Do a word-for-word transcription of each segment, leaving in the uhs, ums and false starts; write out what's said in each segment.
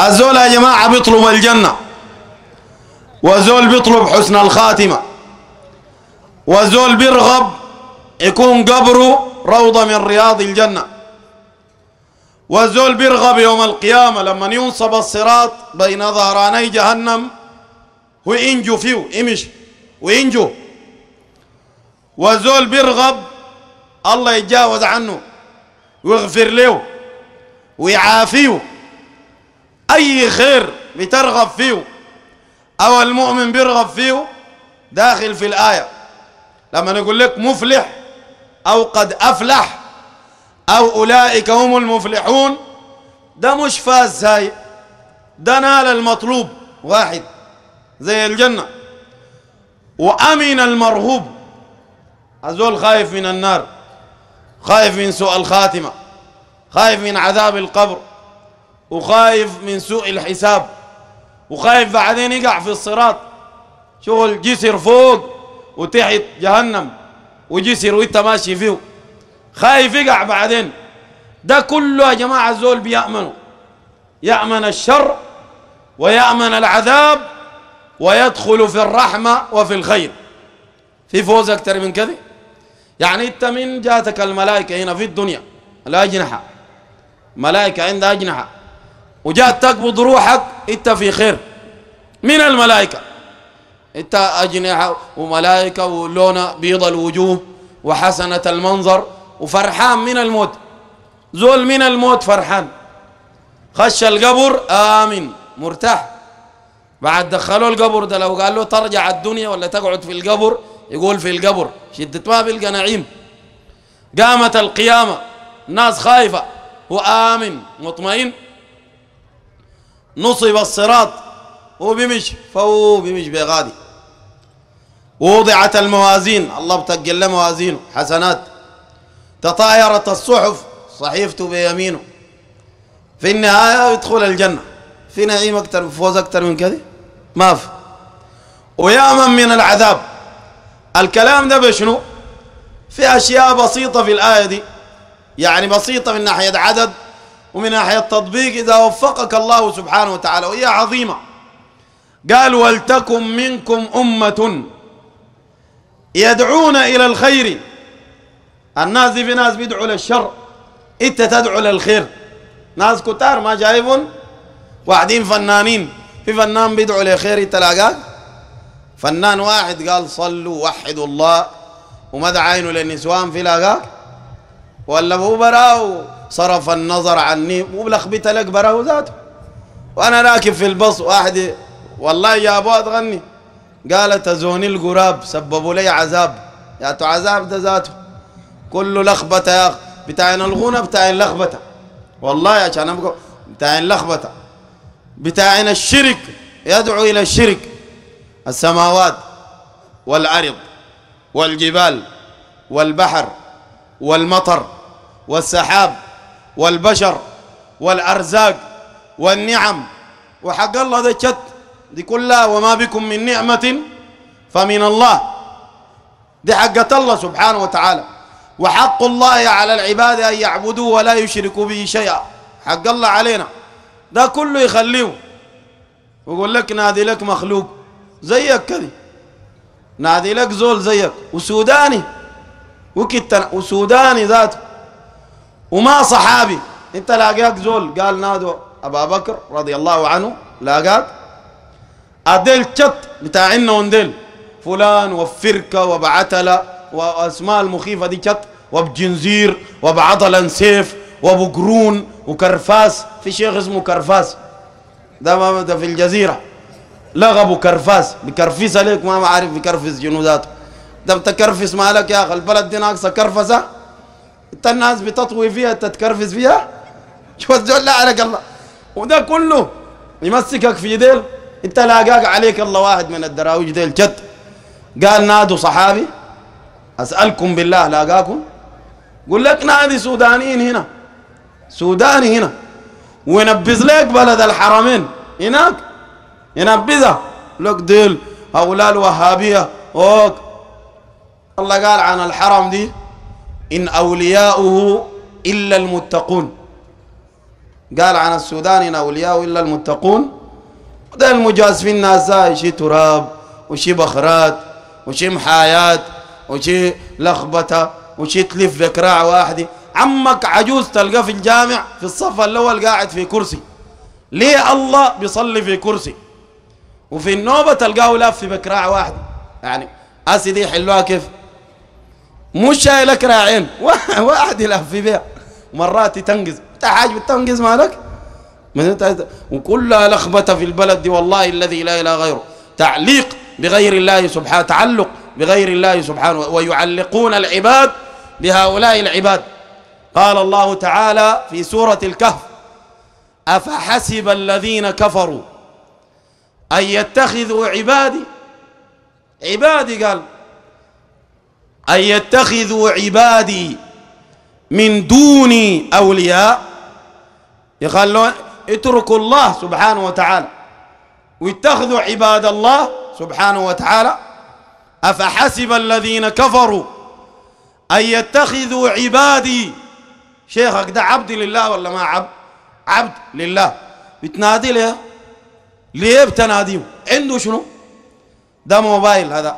الزول يا جماعة بيطلب الجنة، وزول بيطلب حسن الخاتمة، وزول بيرغب يكون قبره روضة من رياض الجنة، والزول بيرغب يوم القيامة لما ينصب الصراط بين ظهراني جهنم وينجو فيه يمشي وينجو، والزول بيرغب الله يتجاوز عنه ويغفر له ويعافيه. أي خير بترغب فيه أو المؤمن بيرغب فيه داخل في الآية. لما نقول لك مفلح أو قد أفلح أو أولئك هم المفلحون، ده مش فاز، هاي ده نال المطلوب واحد زي الجنة. وأمن المرهوب، الزول خايف من النار، خايف من سوء الخاتمة، خايف من عذاب القبر، وخايف من سوء الحساب، وخايف بعدين يقع في الصراط شغل جسر فوق وتحت جهنم وجسر وانت ماشي فيه، خايف يقع بعدين. ده كله يا جماعة الزول بيأمنه، يأمن الشر ويأمن العذاب ويدخل في الرحمة وفي الخير. في فوز أكتر من كذا؟ يعني انت من جاتك الملائكة هنا في الدنيا الأجنحة، ملائكة عندها أجنحة، وجات تقبض روحك انت في خير من الملائكة، انت أجنحة وملائكة ولون بيض الوجوه وحسنة المنظر وفرحان من الموت. زول من الموت فرحان، خش القبر آمن مرتاح. بعد دخلوا القبر ده لو قال له ترجع الدنيا ولا تقعد في القبر يقول في القبر، شدة ما بيلقى نعيم. قامت القيامة الناس خايفة وآمن مطمئن. نصب الصراط هو بيمشي فهو بيمشي بغادي. ووضعت الموازين، الله بتقل له موازينه حسنات. تطايرت الصحف صحيفته بيمينه. في النهاية يدخل الجنة. في نعيم أكتر فوز أكتر من كذا ما في. ويأمن من العذاب. الكلام ده بشنو؟ في أشياء بسيطة في الآية دي، يعني بسيطة من ناحية عدد ومن ناحية تطبيق إذا وفقك الله سبحانه وتعالى، وهي عظيمة. قال ولتكن منكم أمة يدعون إلى الخير. الناس دي في ناس بيدعوا للشر، انت تدعو للخير. ناس كتار ما جايبون واحدين فنانين، في فنان بيدعو للخير تلاقاه فنان واحد قال صلوا وحدوا الله ومدى عينه للنسوان في لاقاك، ولا هو براه صرف النظر عني وبلخبط لك براه ذاته. وانا راكب في البص واحد والله يا ابو تغني قالت تزوني القراب سببوا لي عذاب. يا تو عذاب ده ذاته كله لخبطه يا اخ. بتاعنا الغنى بتاعين لخبطه والله عشان ابقى بتاعين لخبطه. بتاعنا الشرك يدعو الى الشرك. السماوات والارض والجبال والبحر والمطر والسحاب والبشر والارزاق والنعم وحق الله ده شت دي كلها. وما بكم من نعمة فمن الله، دي حقة الله سبحانه وتعالى. وحق الله على العباد أن يعبدوه ولا يشركوا به شيئا. حق الله علينا ده كله يخليه ويقول لك نادي لك مخلوق زيك كذي، نادي لك زول زيك وسوداني وكتنا وسوداني ذاته وما صحابي. انت لاقاك زول قال نادوا ابا بكر رضي الله عنه، لاقاك اديل شت بتاعنا ونديل فلان وفركه وبعتله واسماء المخيفه دي شت وبجنزير وبعضلا سيف وابو قرون وكرفاس. في شيخ اسمه كرفاس ده ما ده في الجزيره لغبوا كرفاس بكرفيس عليك ما عارف بكرفس جنوداته. ده بتكرفس مالك يا اخي؟ البلد دي ناقصه كرفسه. انت الناس بتطوي فيها تتكرفس فيها. شو الزول لا عليك الله. وده كله يمسكك في ديل. انت لاقاك عليك الله واحد من الدراويش ديل جد قال نادوا صحابي اسالكم بالله لاقاكم قول لك نادي سودانيين هنا سوداني هنا وينبذ لك بلد الحرمين هناك ينبذها لك ديل هؤلاء الوهابيه. اوك الله قال عن الحرم دي إن أولياؤه إلا المتقون. قال عن السودان إن أولياء إلا المتقون. ده المجازفين الناس ده شي تراب وشي بخرات وشي محايات وشي لخبطة وشي تلف بكراع واحدة. عمك عجوز تلقى في الجامع في الصف الأول قاعد في كرسي، ليه الله بيصلي في كرسي؟ وفي النوبة تلقاه لاف في بكراع واحدة. يعني أسي دي حلوها كيف؟ مش شايلة كراعين واحد يلف في بيها، مرات تنقز. انت حاج بتنقز مالك؟ وكلها لخبطة في البلد دي والله الذي لا إله غيره. تعليق بغير الله سبحانه، تعلق بغير الله سبحانه، ويعلقون العباد بهؤلاء العباد. قال الله تعالى في سورة الكهف: أفحسب الذين كفروا أن يتخذوا عبادي عبادي قال أن يتخذوا عبادي من دوني أولياء. يخلون اتركوا الله سبحانه وتعالى ويتخذوا عباد الله سبحانه وتعالى. أفحسب الذين كفروا أن يتخذوا عبادي. شيخك ده عبد لله ولا ما عبد؟ عبد لله. بتنادي له ليه؟ بتناديه عنده شنو؟ ده موبايل. هذا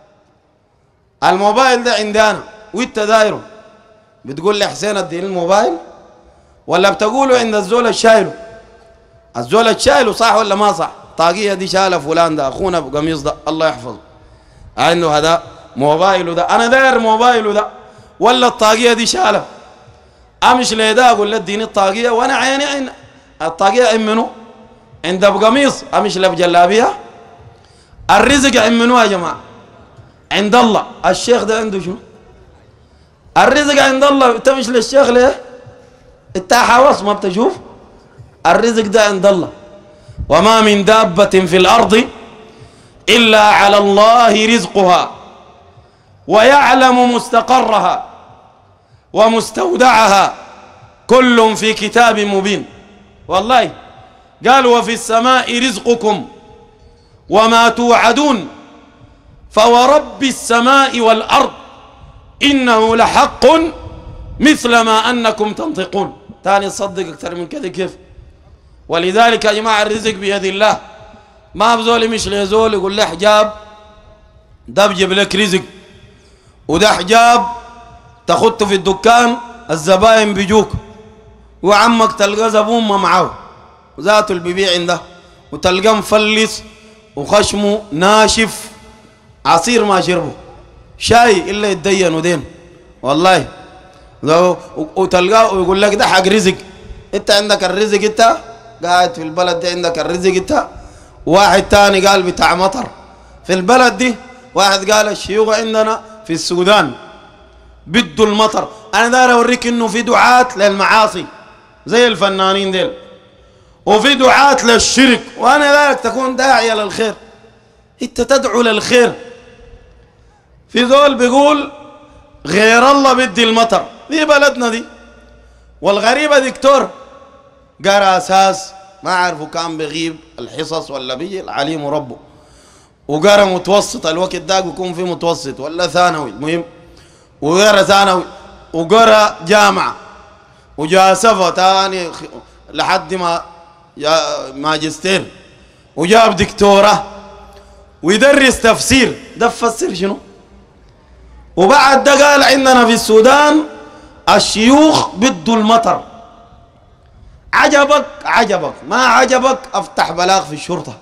الموبايل ده عندي أنا وانت دايره، بتقول لي حسين اديني الموبايل ولا بتقوله عند الزول الشايله؟ الزول الشايله صح ولا ما صح؟ طاقية دي شالها فلان ده أخونا بقميص ده الله يحفظه عنده هذا موبايله ده، أنا داير موبايله ده ولا الطاقية دي شالها؟ أمش ليه ده أقول له اديني الطاقية وأنا عيني عين الطاقية عين منو؟ عند بقميص أمش له بجلابية. الرزق عين منو يا جماعة؟ عند الله. الشيخ ده عنده شنو؟ الرزق عند الله. تمش للشيخ ليه؟ انت حواس ما بتشوف؟ الرزق ده عند الله. وما من دابة في الأرض إلا على الله رزقها ويعلم مستقرها ومستودعها كل في كتاب مبين. والله قال: وفي السماء رزقكم وما توعدون فورب السماء والأرض إنه لحق مثل ما أنكم تنطقون. تاني تصدق أكثر من كذا كيف؟ ولذلك يا جماعة الرزق بيد الله. ما بزول مش لزول يقول له حجاب ده بجيب لك رزق، وده حجاب تخطه في الدكان الزباين بيجوك، وعمك تلقى زبون ما معاه ذاته اللي بيبيع عنده، وتلقى مفلس وخشمه ناشف عصير ما شربه شاي الا يتدين ودين. والله وتلقاه ويقول لك ده حق رزق. انت عندك الرزق، انت قاعد في البلد دي عندك الرزق انت. واحد تاني قال بتاع مطر في البلد دي، واحد قال الشيوخ عندنا في السودان بدوا المطر. انا داير اوريك انه في دعاة للمعاصي زي الفنانين ديل، وفي دعاة للشرك، وانا دايرك تكون داعية للخير، انت تدعو للخير. في ذول بيقول غير الله بدي المطر دي بلدنا دي. والغريبة دكتور قرا اساس ما عارفه كان بيغيب الحصص ولا بيجي العليم ربه، وقرا متوسط الوقت ده بيكون في متوسط ولا ثانوي المهم، وقرا ثانوي وقرا جامعة وجاسفة تاني لحد ما ماجستير وجاب دكتورة ويدرس تفسير. ده بفسر شنو؟ وبعد ده قال عندنا في السودان الشيوخ بدوا المطر. عجبك عجبك، ما عجبك افتح بلاغ في الشرطة.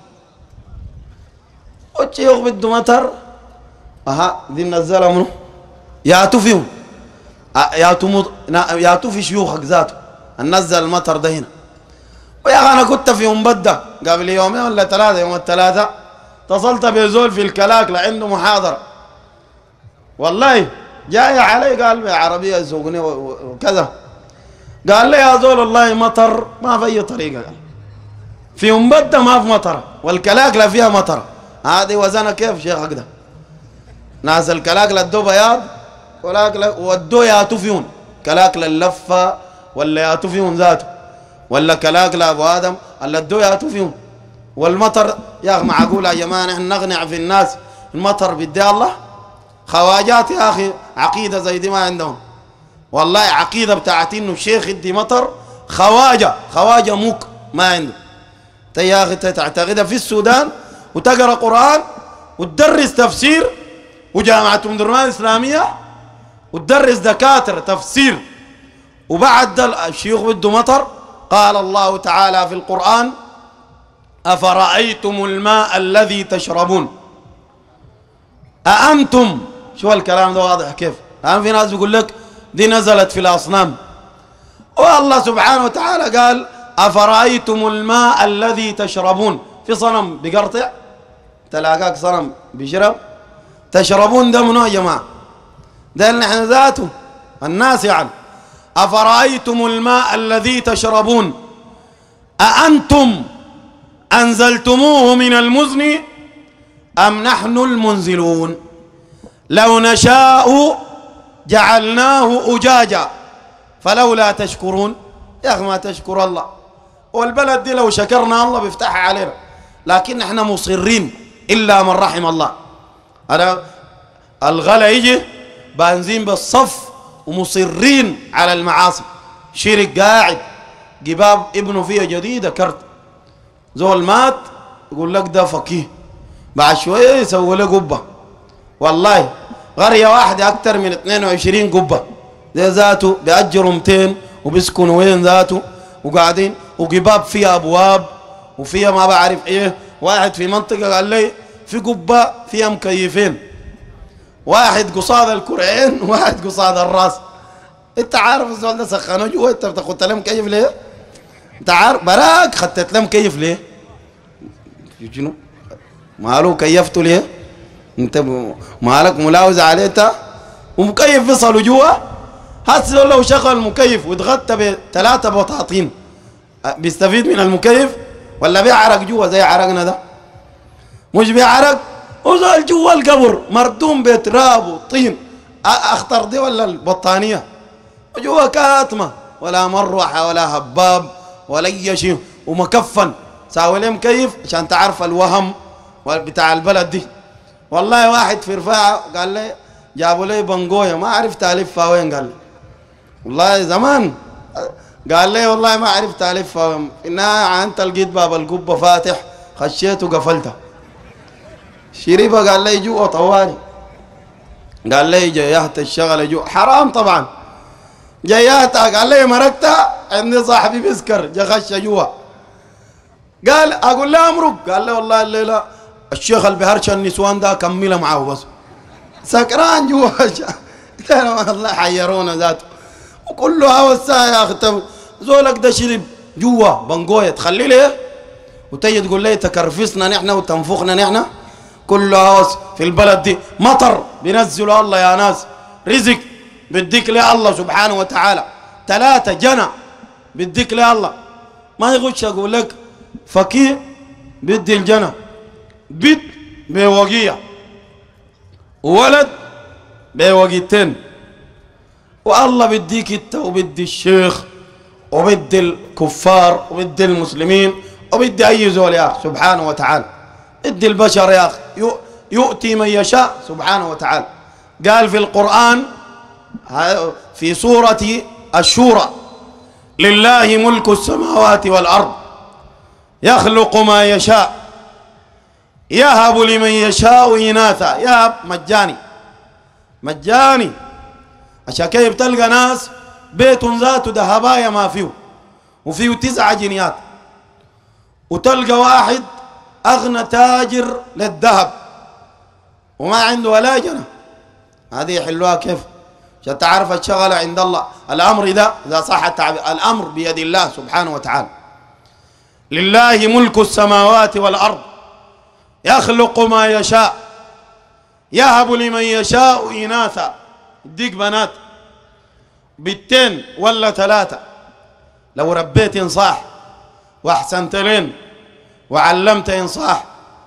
والشيوخ بدوا مطر، اها دي نزلها منو؟ ياتوا فيهم ياتوا مط... ياتوا في شيوخك ذاته ننزل المطر ده هنا. ويا اخي انا كنت في مبدة قبل يومين ولا ثلاثة، يوم الثلاثة اتصلت بزول في الكلاكلة عنده محاضرة، والله جاي علي قال لي عربية يسوقني وكذا، قال لي يا زول والله مطر ما في أي طريقة، قال في مبدة ما في مطر والكلاكلة فيها مطر. هذه وزنها كيف شيخك ده؟ ناس الكلاكلة ادوا بياض كلاكلة ودوا ياتوا فيهم كلاكلة اللفة ولا ياتوا فيهم ذاته، ولا كلاكلة ابو ادم اللي ادوا ياتوا فيهم. والمطر يا اخي معقول يا جماعه نحن نقنع في الناس المطر بدي الله؟ خواجات يا اخي عقيده زي دي ما عندهم، والله عقيده بتاعت انه الشيخ يدي مطر خواجة خواجة موك ما عنده. يا أخي تعتقدها في السودان وتقرأ قرآن وتدرس تفسير وجامعة أم درمان الإسلامية وتدرس دكاترة تفسير وبعد الشيوخ بده مطر. قال الله تعالى في القرآن أفرأيتم الماء الذي تشربون أأنتم. شو الكلام ده واضح كيف؟ الآن في ناس بيقول لك دي نزلت في الأصنام، والله سبحانه وتعالى قال أفرأيتم الماء الذي تشربون. في صنم بقرطع تلاقاك صنم بيشرب، تشربون ده منو يا جماعة؟ ده اللي نحن ذاته الناس يعني. أفرأيتم الماء الذي تشربون أأنتم أنزلتموه من المزن أم نحن المنزلون لو نشاء جعلناه أجاجا فلولا تشكرون. يا أخي ما تشكر الله، والبلد دي لو شكرنا الله بيفتحها علينا، لكن احنا مصرين إلا من رحم الله. أنا الغلا يجي بنزين بالصف ومصرين على المعاصي. شرك قاعد جباب ابنه فيها جديدة كرت، زول مات يقول لك ده فقيه، بعد شوية يسوي له قبة. والله قرية واحدة أكثر من اثنين وعشرين قبة، ده ذاته بيأجروا مئتين وبيسكنوا وين ذاته وقاعدين، وقباب فيها أبواب وفيها ما بعرف إيه. واحد في منطقة قال لي في قبة فيها مكيفين، واحد قصاد الكرعين وواحد قصاد الراس. انت عارف الزول ده سخنه جوا، انت بتاخد له مكيف ليه؟ انت عارف براك خدت له مكيف ليه؟ شنو؟ ماله كيفته ليه؟ انت مالك ملاوز عليه انت؟ ومكيف فصلوا جوا. هسه لو شغل المكيف واتغطى بثلاثة بطاطين بيستفيد من المكيف ولا بيعرق جوا زي عرقنا ده؟ مش بيعرق، وزول جوا القبر مردوم بتراب وطين. اخطر دي ولا البطانيه؟ وجوا كاتمه ولا مروحه ولا هباب ولا اي شيء، ومكفن ساوي له مكيف عشان تعرف الوهم بتاع البلد دي. والله واحد في رفاعه قال لي جابوا لي بنجويه ما عرفت الفها وين، قال لي والله زمان، قال لي والله ما عرفت الفها وين. في النهايه انت لقيت باب القبه فاتح، خشيت وقفلتها. شريبه قال لي جوا طوالي، قال لي جيهت الشغله جوا حرام طبعا. جيهتها قال لي مرقتها عندي صاحبي بيسكر جا خش جوا، قال اقول له امرق، قال لي والله الليله الشيخ اللي بهرش النسوان ده كملها معاه بس سكران جوا. والله حيرونا ذاته وكله هوس يا اخي. زولك ده شرب جوا بنجويه تخلي ليه وتيجي تقول لي تكرفسنا نحن وتنفخنا نحن؟ كله هوس في البلد دي. مطر بينزلوا الله يا ناس، رزق بديك لي الله سبحانه وتعالى، ثلاثة جنى بديك لي الله. ما يغش اقول لك فقيه بدي الجنى، بيت بوقية وولد بوقيتين، والله بديك انت وبدي الشيخ وبدي الكفار وبدي المسلمين وبدي اي زول يا اخي سبحانه وتعالى. ادي البشر يا اخي يؤتي من يشاء سبحانه وتعالى. قال في القرآن في سورة الشورى لله ملك السماوات والأرض يخلق ما يشاء يهب لمن يشاء إناثا. يهب مجاني مجاني، عشان كيف تلقى ناس بيت ذاته دهبايا ما فيه وفيه تسعة جنيات، وتلقى واحد أغنى تاجر للذهب وما عنده ولا جنة. هذه يحلوها كيف؟ عشان تعرف الشغلة عند الله. الأمر ده إذا صح التعبير الأمر بيد الله سبحانه وتعالى. لله ملك السماوات والأرض يخلق ما يشاء يهب لمن يشاء إناثا. يديك بنات بنتين ولا ثلاثة لو ربيت إنصاح وأحسنت لين وعلمت إنصاح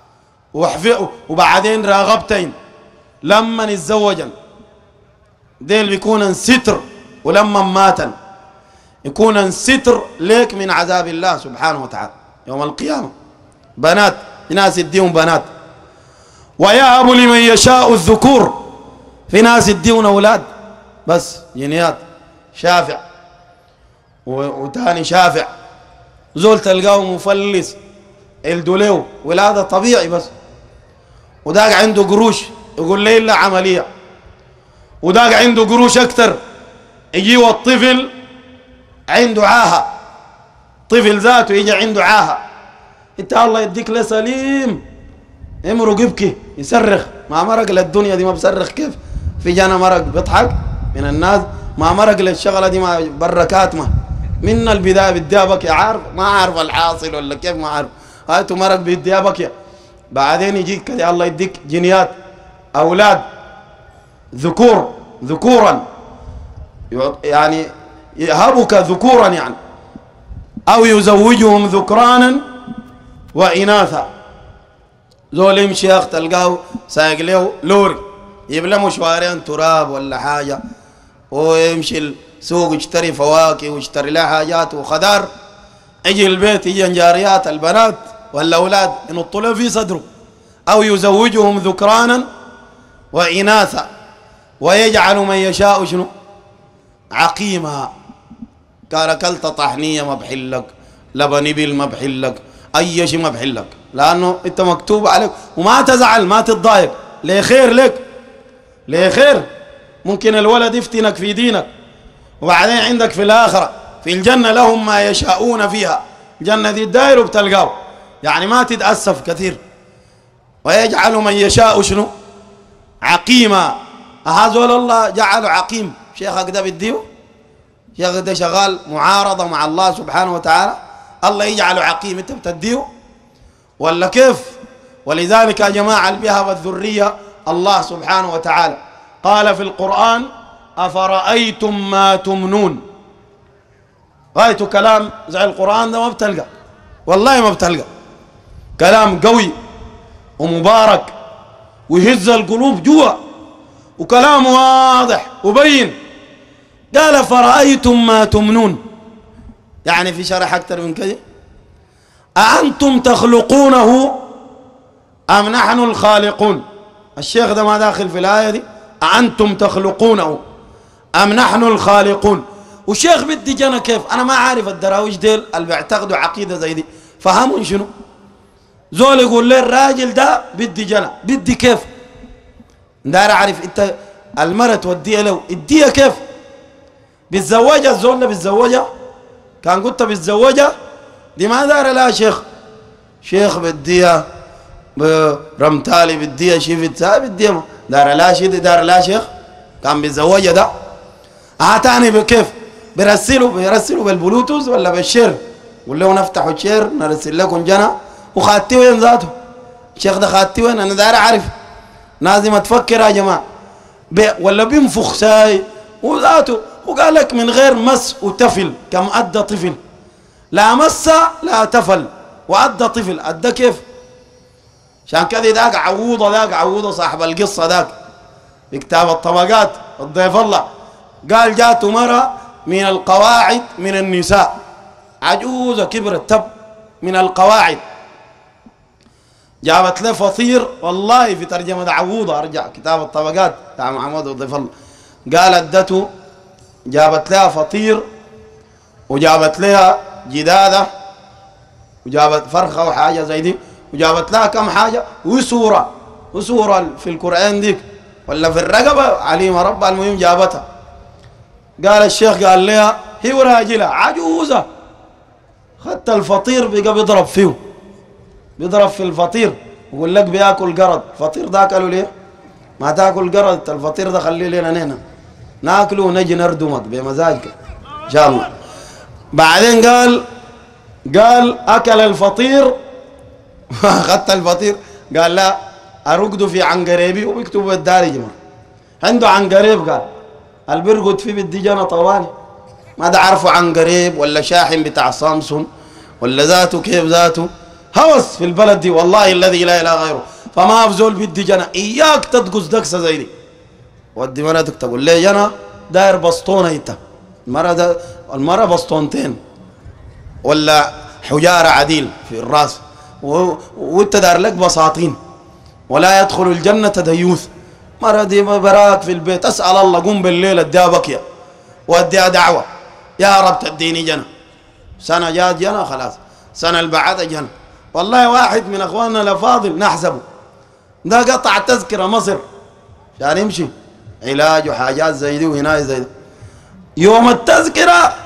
وبعدين راغبتين لما يتزوجن ديل بيكون ستر، ولما ماتن يكون ستر ليك من عذاب الله سبحانه وتعالى يوم القيامة. بنات في ناس يديهم بنات، ويهب لمن يشاء الذكور، في ناس يديهم أولاد بس جنيات شافع. وتاني شافع. زول تلقاه مفلس الدوليو ولادة طبيعي بس، وداق عنده قروش يقول لي إلا عملية، وداق عنده قروش أكتر يجي والطفل عنده عاهة، طفل ذاته يجي عنده عاهة، انت الله يديك له سليم امرق يبكي يصرخ، ما مرق للدنيا دي ما بصرخ كيف؟ في جانا مرق بيضحك من الناس، ما مرق للشغله دي ما بركات، ما من البدايه بديها بكي، عارف ما عارف الحاصل ولا كيف، ما عارف هاتوا مرق بديها بكي، بعدين يجيك كده الله يديك جنيات اولاد ذكور ذكورا يعني يهبك ذكورا يعني، او يزوجهم ذكرانا واناثا. زول يمشي يا اخ تلقاه سايق له لوري يجيب له مشوارين تراب ولا حاجه، ويمشي السوق يشتري فواكه ويشتري له حاجات وخضار، يجي البيت يجي جاريات البنات والاولاد ينطوا له في صدره، او يزوجهم ذكرانا واناثا ويجعل من يشاء شنو عقيما. قال اكلت طحنيه ما بحلك، لبن ابل ما بحلك، اي شيء ما بحلك، لانه انت مكتوب عليك. وما تزعل ما تتضايق، ليه خير لك، ليه خير. ممكن الولد يفتنك في دينك، وبعدين عندك في الاخره في الجنه لهم ما يشاءون فيها، الجنه دي الداير وبتلقاه، يعني ما تتاسف كثير. ويجعل من يشاء شنو عقيما. هذول الله جعله عقيم. شيخك ده بديه، شيخك ده شغال معارضه مع الله سبحانه وتعالى، الله يجعله عقيم، انت بتديه ولا كيف؟ ولذلك يا جماعه البها والذريه الله سبحانه وتعالى قال في القرآن أفرأيتم ما تمنون. رأيتوا كلام زي القرآن ده ما بتلقى، والله ما بتلقى كلام قوي ومبارك ويهز القلوب جوا وكلام واضح وبين. قال فرأيتم ما تمنون، يعني في شرح أكثر من كده، أأنتم تخلقونه أم نحن الخالقون. الشيخ ده ما داخل في الآية دي، أأنتم تخلقونه أم نحن الخالقون. والشيخ بدي جنا كيف؟ أنا ما عارف الدراويش ديل اللي بيعتقدوا عقيدة زي دي فهمون شنو؟ زول يقول لي الراجل ده بدي جنا، بدي كيف؟ داير أعرف أنت المرة توديها له اديها كيف؟ بتزوجها الزول ده بتزوجها؟ كان قلت بتزوجها دي ما داير لها شيخ، شيخ بديها برمتالي بديها شيفت بديها دار لا شيء دار لا شيخ كان بيتزوجها ده. هاتاني بكيف؟ برسلوا بيرسلوا بالبلوتوث ولا بالشير؟ قول له نفتحوا الشير نرسل لكم جنا. وخاتي وين ذاته؟ الشيخ ده خاتي وين؟ انا داير اعرف، لازم تفكر يا جماعه. بي ولا بينفخ ساي وذاته، وقال لك من غير مس وتفل كم ادى طفل، لا مس لا تفل وادى طفل، ادى كيف؟ عشان كذا ذاك عووضه، ذاك عووضه صاحب القصه ذاك في كتاب الطبقات الضيف الله قال جاته مرة من القواعد من النساء، عجوزة كبرت تب من القواعد، جابت له فطير، والله في ترجمة عووضة ارجع كتاب الطبقات بتاع محمد الضيف الله، قال ادته جابت لها فطير وجابت لها جداده وجابت فرخه وحاجه زي دي، وجابت لها كم حاجه وسوره وسوره في القران ديك ولا في الرقبه عليم رب، المهم جابتها. قال الشيخ قال لها هي وراجلها عجوزه، خدت الفطير بقى بيضرب فيه، بيضرب في الفطير ويقول لك بياكل قرض. الفطير ده اكله ليه؟ ما تاكل قرض، الفطير ده خليه لنا نينا ناكله ونجي نردمك بمزاجك ان شاء الله. بعدين قال قال اكل الفطير اخذت الفطير قال لا ارقده في عنقريبي وبيكتب بالدارجه، عنده عنقريب قال اللي بيرقد فيه بدي جنة طوالي، ما ده عارفه عنقريب ولا شاحن بتاع سامسونج ولا ذاته كيف ذاته هوس في البلد دي، والله الذي لا اله غيره. فما افزول بدي جنة، اياك تدقس دقسه زي دي، ودي مرتك تقول لي جنة داير بسطونه انت، المرة ده المرة بسطونتين ولا حجاره عديل في الراس وانت دار لك بساطين، ولا يدخل الجنة ديوث. مرة دي براك في البيت اسأل الله قوم بالليل اديها بكية واديها دعوة يا رب تديني جنة، سنة جات جنة خلاص، سنة اللي بعدها جنة. والله واحد من اخواننا الافاضل نحسبه ده قطع تذكرة مصر عشان يمشي علاج وحاجات زي دي وهنا زي دي، يوم التذكرة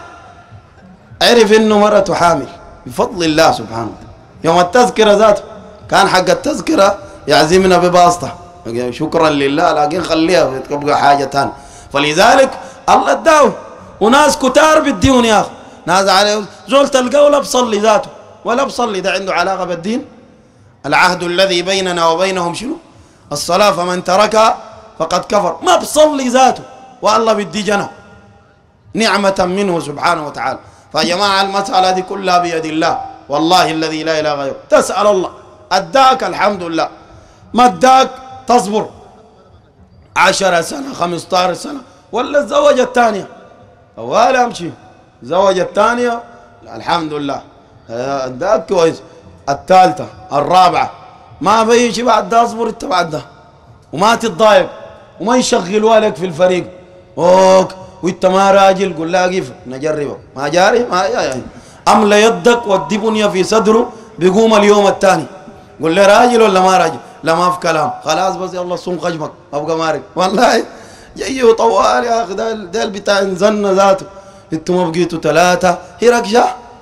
عرف انه مرته حامل بفضل الله سبحانه وتعالى. يوم التذكرة ذاته كان حق التذكرة يعزمنا بباسطة شكرا لله، لكن خليها تبقى حاجة تانية. فلذلك الله اداه وناس كتار بالدين يا اخي، ناس عليه زول تلقاه ولا بصلي ذاته ولا بصلي، ده عنده علاقة بالدين؟ العهد الذي بيننا وبينهم شنو؟ الصلاة، فمن تركها فقد كفر. ما بصلي ذاته والله بدي جنة نعمة منه سبحانه وتعالى. فيا جماعة المسألة دي كلها بيد الله، والله الذي لا إله غيره. تسأل الله، أداك الحمد لله، ما أداك تصبر عشر سنة خمسطعش سنة، ولا الزوجة الثانية ولا أمشي زوجة الثانية الحمد لله أداك كويس، الثالثة الرابعة ما في شيء بعد ده، اصبر انت بعد ده وما تتضايق وما يشغلوا لك في الفريق اوك وانت ما راجل، قول لها كيف نجربه ما جاري ما يعني املى يدك ودي بنيه في صدره بيقوم اليوم الثاني، قول له راجل ولا ما راجل؟ لا ما في كلام، خلاص بس يلا صوم خشمك ابقى مارك. والله جاي طوال يا اخي، ده ده بتاع انزلنا ذاته، انتم ما بقيتوا ثلاثه، هي ركشه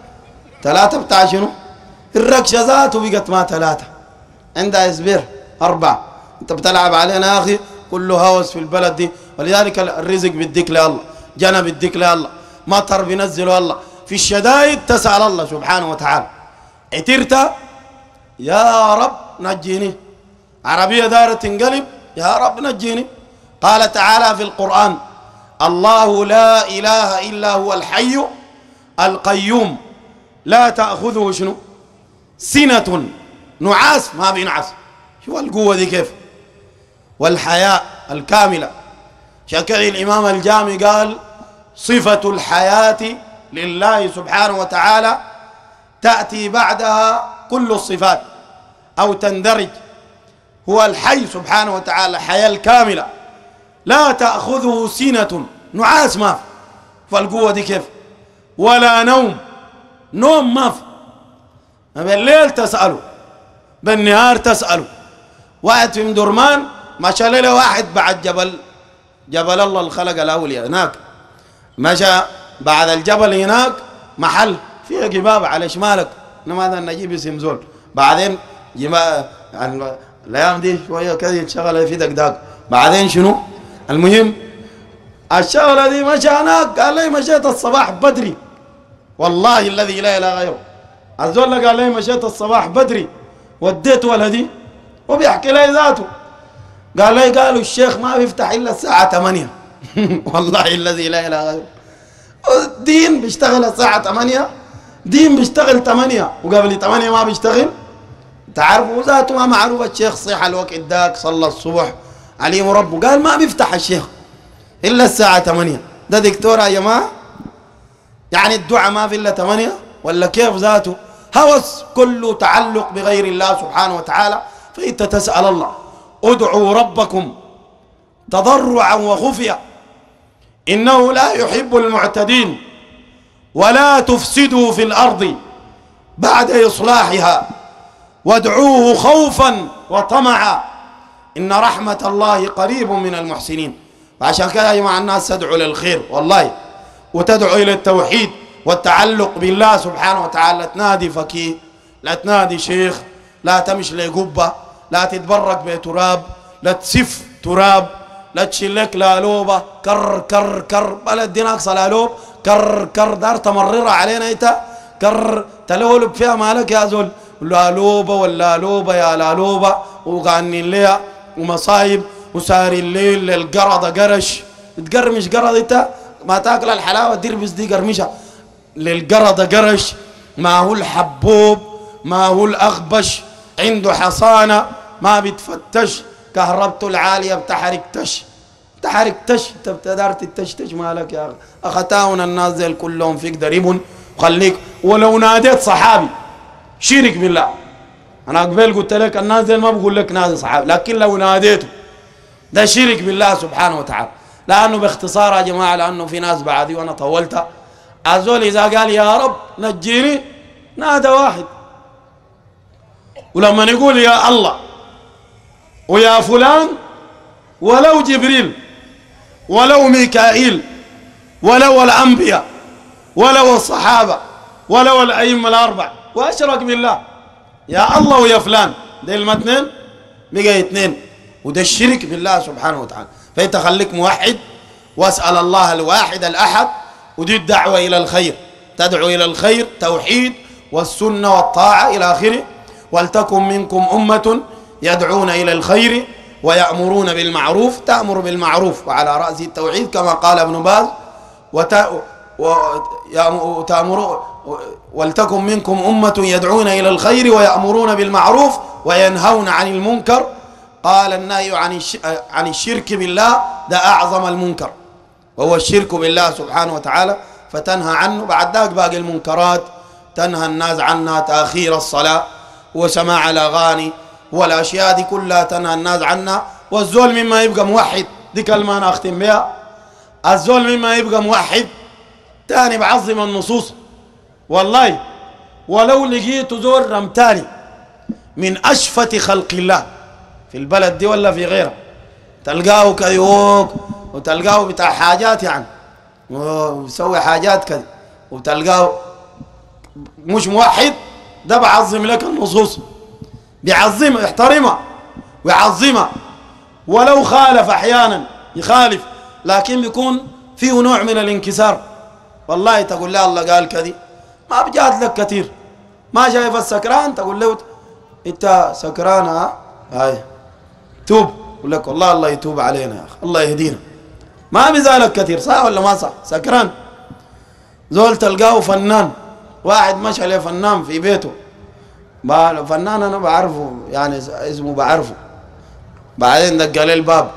ثلاثه بتاع شنو؟ الركشه ذاته بقت ما ثلاثه، عندها اسبير اربعه، انت بتلعب علينا يا اخي، كله هوس في البلد دي. ولذلك الرزق بيديك لله، جنى بيديك لله، مطر بينزله الله، في الشدائد تسأل الله سبحانه وتعالى. عترت يا رب نجيني، عربية دايرة تنقلب يا رب نجيني. قال تعالى في القرآن: الله لا إله إلا هو الحي القيوم لا تأخذه شنو؟ سنة، نعاس ما بينعس. شو القوة دي كيف؟ والحياة الكاملة. شكل الإمام الجامي قال: صفة الحياة لله سبحانه وتعالى تأتي بعدها كل الصفات أو تندرج. هو الحي سبحانه وتعالى، الحياة الكاملة لا تأخذه سنة، نعاس ما في. فالقوة دي كيف؟ ولا نوم، نوم ما في. بالليل تسأله، بالنهار تسأله. واحد في مدرمان مشى له واحد بعد جبل جبل الله الخلق الأولياء هناك، مشى بعد الجبل هناك محل فيه جبابة على شمالك، انما هذا نجيب اسم زول بعدين جبا يعني الايام دي شويه كده يتشغل في دقداق. بعدين شنو المهم الشغله دي مشى هناك، قال لي مشيت الصباح بدري، والله الذي لا اله غيره. الزول قال لي مشيت الصباح بدري وديت ولدي وبيحكي لي ذاته، قال لي قالوا الشيخ ما بيفتح الا الساعه ثمانية. والله الذي لا اله غيره. الدين بيشتغل الساعه ثمانية، دين بيشتغل ثمانية وقبل ثمانية ما بيشتغل. تعرفوا ذاته ما معروف الشيخ صيح الوقت داك صلى الصبح عليه ربه، قال ما بيفتح الشيخ الا الساعه ثمانية. ده دكتور يا جماعه؟ يعني الدعاء ما في الا ثمانية ولا كيف ذاته؟ هوس كله تعلق بغير الله سبحانه وتعالى. فانت تسال الله: ادعوا ربكم تضرعا وخفيا انه لا يحب المعتدين ولا تفسدوا في الارض بعد اصلاحها وادعوه خوفا وطمعا ان رحمه الله قريب من المحسنين. فعشان كده يا جماعه الناس تدعو للخير والله، وتدعو الى التوحيد والتعلق بالله سبحانه وتعالى. لا تنادي فقيه، لا تنادي شيخ، لا تمشي لقبه، لا تتبرك بتراب، لا تسف تراب، لا تشلك لالوبه كر كر كر بلد دي ناقصه لالوب كر كر دار تمررها علينا انت كر تلولب فيها مالك يا زول. لالوبه واللالوبه يا لالوبه وغانين ليها ومصايب وسار الليل للقرضه قرش تقرمش قرض انت ما تاكل الحلاوه تربس دي قرمشه للقرضه قرش. ما هو الحبوب ما هو الاغبش عنده حصانه ما بتفتش، كهربته العاليه بتحرك تش تحرك تش انت بتدارت التشتش مالك يا اخي. اختاونا الناس ديل كلهم فيك دريبون خليك. ولو ناديت صحابي شرك بالله، انا قبل قلت لك الناس ديل ما بقول لك نادي صحابي، لكن لو ناديته ده شرك بالله سبحانه وتعالى. لانه باختصار يا جماعه، لانه في ناس بعدي وانا طولت، الزول إذا قال يا رب نجيني نادى واحد، ولما يقول يا الله ويا فلان ولو جبريل ولو ميكائيل ولو الأنبياء ولو الصحابة ولو الأئمة الأربع وأشرك بالله، يا الله ويا فلان، ده المتنين بقى اثنين، وده الشرك بالله سبحانه وتعالى. فأنت خليك موحد واسأل الله الواحد الأحد، ودي الدعوة إلى الخير، تدعو إلى الخير، توحيد والسنة والطاعة إلى آخره. ولتكن منكم أمة يدعون إلى الخير ويأمرون بالمعروف، تأمر بالمعروف وعلى رأس التوحيد كما قال ابن باز، وتأمر ولتكن منكم أمة يدعون إلى الخير ويأمرون بالمعروف وينهون عن المنكر. قال النهي عن عن الشرك بالله ده أعظم المنكر، وهو الشرك بالله سبحانه وتعالى، فتنهى عنه. بعد ذلك باقي المنكرات تنهى الناس عنها، تأخير الصلاة وسماع الأغاني والأشياء دي كلها تنهى الناس عنها. والزول مما يبقى موحد، دي كلمة أنا أختم بها، الزول مما يبقى موحد تاني بعظم النصوص. والله ولو لقيت زول رمتاني من أشفة خلق الله في البلد دي ولا في غيرها، تلقاه كذوق وتلقاه بتاع حاجات يعني ويسوي حاجات كذا، وتلقاه مش موحد، ده بعظم لك النصوص، بيعظمها، يحترمها ويعظمها، ولو خالف أحيانا يخالف، لكن بيكون فيه نوع من الانكسار. والله تقول له الله قال كذي، ما بجات لك كثير، ما شايف السكران تقول له انت سكران، ها هاي توب، يقول لك والله الله يتوب علينا يا اخي، الله يهدينا، ما بيزالك كثير، صح ولا ما صح؟ سكران. زول تلقاه فنان، واحد مشى له فنان في بيته، فنان انا بعرفه يعني اسمه بعرفه، بعدين دق عليه الباب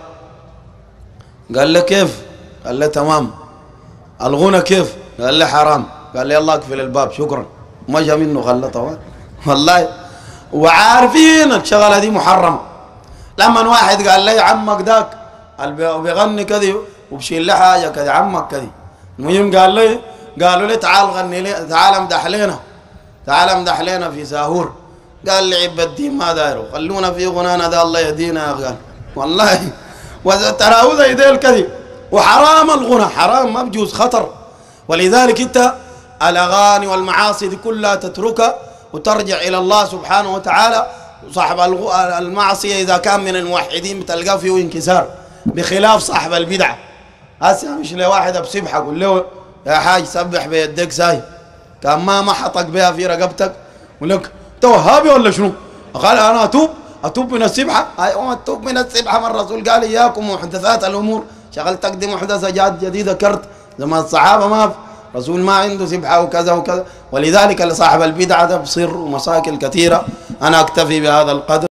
قال له كيف؟ قال له تمام. الغنى كيف؟ قال له حرام. قال لي يلا اقفل الباب شكرا، مشى منه خلطه. والله وعارفين الشغله دي محرمه. لما واحد قال لي عمك ذاك بيغني كذي وبشيل له حاجه كذي، عمك كذي، المهم قال لي قالوا لي تعال غني لي، تعال امدح لنا، تعال امدح لنا في ساهور. قال لي عب الدين ما دايروا، خلونا في غنانا ذا الله يهدينا يا قال. والله وتراو زي ذي الكذب، وحرام الغنى، حرام ما بجوز، خطر. ولذلك انت الاغاني والمعاصي دي كلها تتركها وترجع الى الله سبحانه وتعالى. صاحب المعصيه اذا كان من الموحدين بتلقاه فيه انكسار، بخلاف صاحب البدعه. هسه مش لواحد بسبحه قول له يا حاج سبح بيدك ساي، كان ما محطك بها في رقبتك يقول لك انت وهابي ولا شنو؟ قال انا اتوب اتوب من السبحه. ايوه اتوب من السبحه، ما الرسول قال اياكم محدثات الامور، شغلتك دي محدثه جاد جديده كرت زي ما الصحابه ما في، رسول ما عنده سبحه وكذا وكذا. ولذلك لصاحب البدعه ده بصير مشاكل كثيره. انا اكتفي بهذا القدر.